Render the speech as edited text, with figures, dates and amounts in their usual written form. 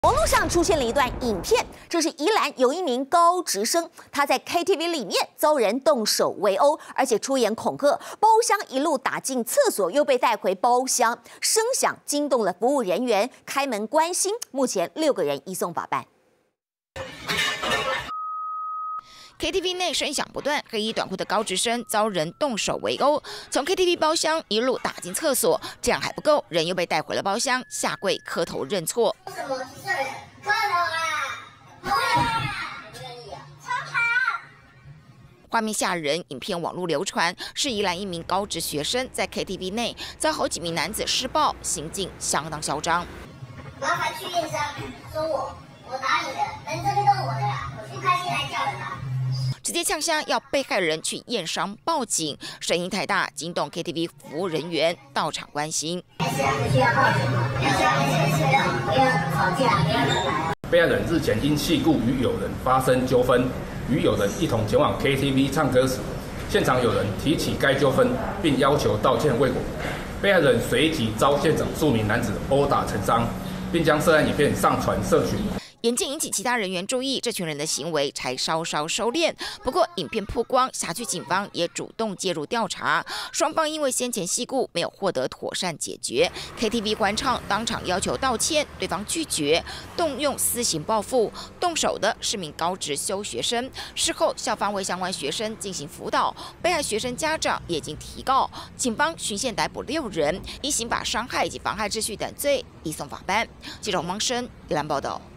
网络上出现了一段影片，这是宜兰有一名高职生，他在 KTV 里面遭人动手围殴，而且出言恐吓，包厢一路打进厕所，又被带回包厢，声响惊动了服务人员，开门关心。目前6个人移送法办。 KTV 内声响不断，黑衣短裤的高职生遭人动手围殴，从 KTV 包厢一路打进厕所，这样还不够，人又被带回了包厢，下跪磕头认错。为什么是人？快走啊！不愿意啊！超跑！画面吓人，影片网络流传，是宜兰一名高职学生在 KTV 内遭好几名男子施暴，行径相当嚣张。 麻烦去验伤，说我打你的，人这边都是我的啦，我不开心来叫人啦。 直接呛下要被害人去验伤报警，声音太大惊动 KTV 服务人员到场关心。 需要报警吗？不要吵架，不要来。 被害人日前因气故与友人发生纠纷，与友人一同前往 KTV 唱歌时，现场有人提起该纠纷，并要求道歉未果。被害人随即遭现场数名男子殴打成伤，并将涉案影片上传社群。 眼见引起其他人员注意，这群人的行为才稍稍收敛。不过，影片曝光，辖区警方也主动介入调查。双方因为先前事故没有获得妥善解决 ，KTV 官唱当场要求道歉，对方拒绝，动用私刑报复。动手的是名高职修学生。事后，校方为相关学生进行辅导，被害学生家长也已经提告，警方循线逮捕6人，依刑法伤害以及妨害秩序等罪移送法办。记者洪邦生宜兰报道。